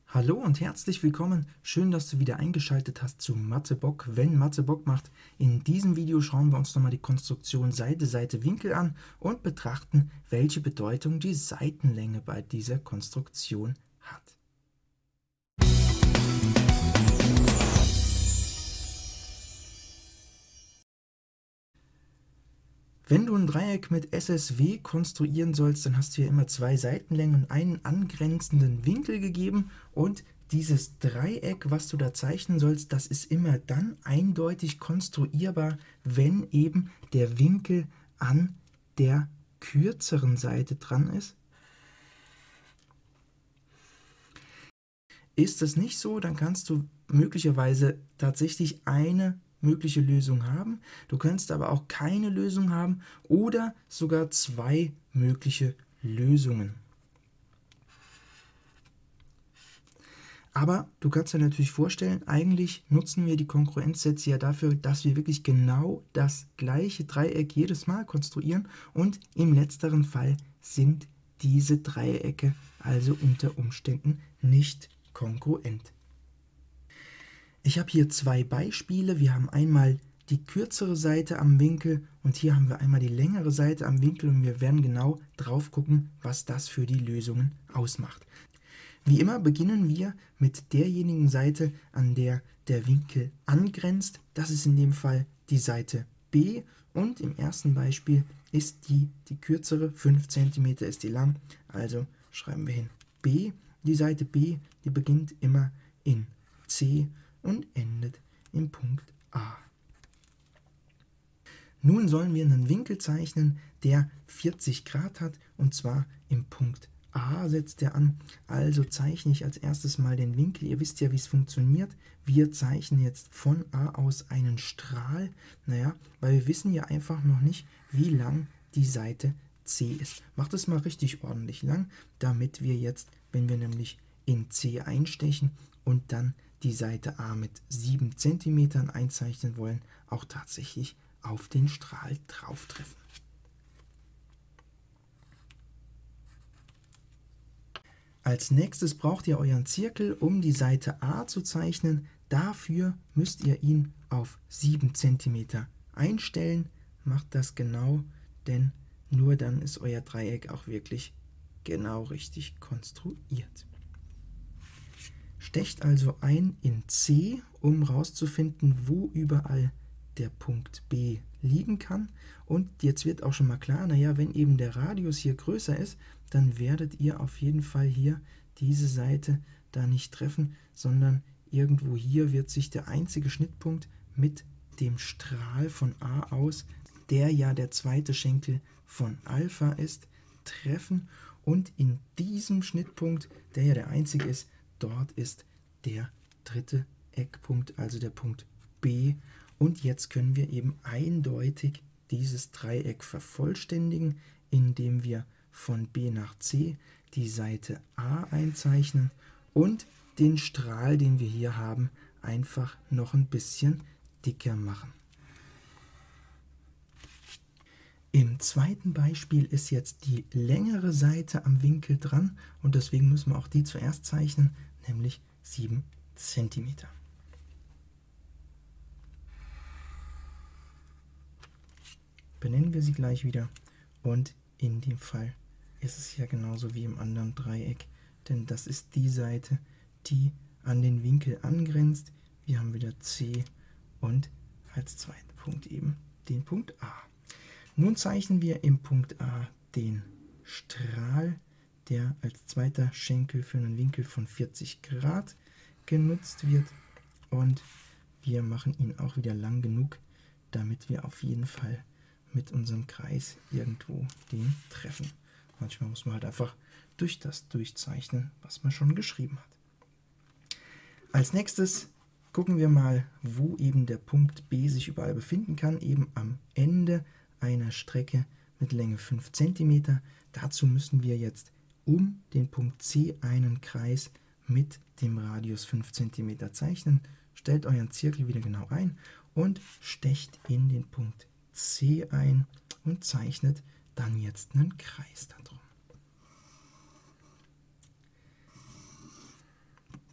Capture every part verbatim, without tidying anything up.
Hallo und herzlich willkommen. Schön, dass du wieder eingeschaltet hast zu Mathe Bock, wenn Mathe Bock macht. In diesem Video schauen wir uns nochmal die Konstruktion Seite, Seite, Winkel an und betrachten, welche Bedeutung die Seitenlänge bei dieser Konstruktion hat. Wenn du ein Dreieck mit S S W konstruieren sollst, dann hast du ja immer zwei Seitenlängen und einen angrenzenden Winkel gegeben, und dieses Dreieck, was du da zeichnen sollst, das ist immer dann eindeutig konstruierbar, wenn eben der Winkel an der kürzeren Seite dran ist. Ist das nicht so, dann kannst du möglicherweise tatsächlich eine mögliche Lösung haben. Du kannst aber auch keine Lösung haben oder sogar zwei mögliche Lösungen. Aber du kannst dir natürlich vorstellen, eigentlich nutzen wir die Kongruenzsätze ja dafür, dass wir wirklich genau das gleiche Dreieck jedes Mal konstruieren, und im letzteren Fall sind diese Dreiecke also unter Umständen nicht kongruent. Ich habe hier zwei Beispiele. Wir haben einmal die kürzere Seite am Winkel und hier haben wir einmal die längere Seite am Winkel, und wir werden genau drauf gucken, was das für die Lösungen ausmacht. Wie immer beginnen wir mit derjenigen Seite, an der der Winkel angrenzt. Das ist in dem Fall die Seite B, und im ersten Beispiel ist die die kürzere, fünf Zentimeter ist die lang, also schreiben wir hin B. Die Seite B, die beginnt immer in C und endet im Punkt A. Nun sollen wir einen Winkel zeichnen, der vierzig Grad hat, und zwar im Punkt A setzt er an. Also zeichne ich als erstes mal den Winkel. Ihr wisst ja, wie es funktioniert. Wir zeichnen jetzt von A aus einen Strahl, naja, weil wir wissen ja einfach noch nicht, wie lang die Seite C ist. Macht es mal richtig ordentlich lang, damit wir jetzt, wenn wir nämlich in C einstechen und dann die Seite A mit sieben Zentimetern einzeichnen wollen, auch tatsächlich auf den Strahl drauf treffen. Als nächstes braucht ihr euren Zirkel, um die Seite A zu zeichnen. Dafür müsst ihr ihn auf sieben Zentimeter einstellen. Macht das genau, denn nur dann ist euer Dreieck auch wirklich genau richtig konstruiert. Stecht also ein in C, um herauszufinden, wo überall der Punkt B liegen kann. Und jetzt wird auch schon mal klar, naja, wenn eben der Radius hier größer ist, dann werdet ihr auf jeden Fall hier diese Seite da nicht treffen, sondern irgendwo hier wird sich der einzige Schnittpunkt mit dem Strahl von A aus, der ja der zweite Schenkel von Alpha ist, treffen. Und in diesem Schnittpunkt, der ja der einzige ist, dort ist der dritte Eckpunkt, also der Punkt B. Und jetzt können wir eben eindeutig dieses Dreieck vervollständigen, indem wir von B nach C die Seite A einzeichnen und den Strahl, den wir hier haben, einfach noch ein bisschen dicker machen. Im zweiten Beispiel ist jetzt die längere Seite am Winkel dran, und deswegen müssen wir auch die zuerst zeichnen, nämlich sieben Zentimeter. Benennen wir sie gleich wieder, und in dem Fall ist es ja genauso wie im anderen Dreieck, denn das ist die Seite, die an den Winkel angrenzt. Wir haben wieder C und als zweiten Punkt eben den Punkt A. Nun zeichnen wir im Punkt A den Strahl, der als zweiter Schenkel für einen Winkel von vierzig Grad genutzt wird, und wir machen ihn auch wieder lang genug, damit wir auf jeden Fall mit unserem Kreis irgendwo den treffen. Manchmal muss man halt einfach durch das durchzeichnen, was man schon geschrieben hat. Als nächstes gucken wir mal, wo eben der Punkt B sich überall befinden kann, eben am Ende einer Strecke mit Länge fünf Zentimeter. Dazu müssen wir jetzt um den Punkt C einen Kreis mit dem Radius fünf Zentimeter zeichnen. Stellt euren Zirkel wieder genau ein und stecht in den Punkt C ein und zeichnet dann jetzt einen Kreis darum.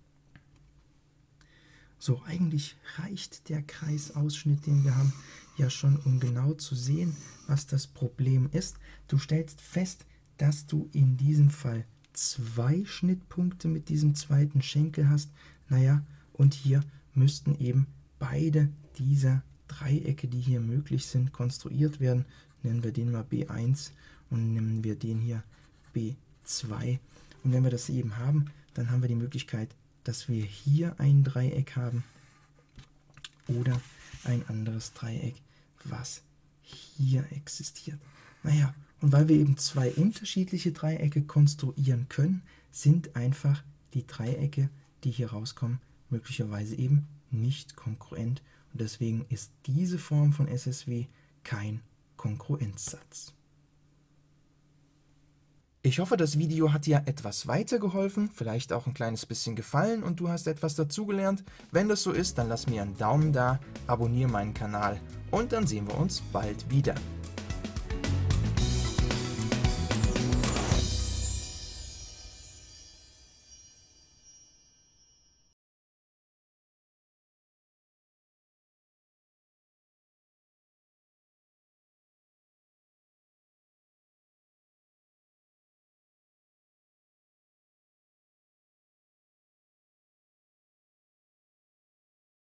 So, eigentlich reicht der Kreisausschnitt, den wir haben, ja schon, um genau zu sehen, was das Problem ist. Du stellst fest, dass du in diesem Fall zwei Schnittpunkte mit diesem zweiten Schenkel hast. Naja, und hier müssten eben beide dieser Dreiecke, die hier möglich sind, konstruiert werden. Nennen wir den mal B eins und nennen wir den hier B zwei. Und wenn wir das eben haben, dann haben wir die Möglichkeit, dass wir hier ein Dreieck haben oder ein anderes Dreieck, was hier existiert. Naja, und weil wir eben zwei unterschiedliche Dreiecke konstruieren können, sind einfach die Dreiecke, die hier rauskommen, möglicherweise eben nicht kongruent. Und deswegen ist diese Form von S S W kein Kongruenzsatz. Ich hoffe, das Video hat dir etwas weitergeholfen, vielleicht auch ein kleines bisschen gefallen und du hast etwas dazugelernt. Wenn das so ist, dann lass mir einen Daumen da, abonniere meinen Kanal und dann sehen wir uns bald wieder.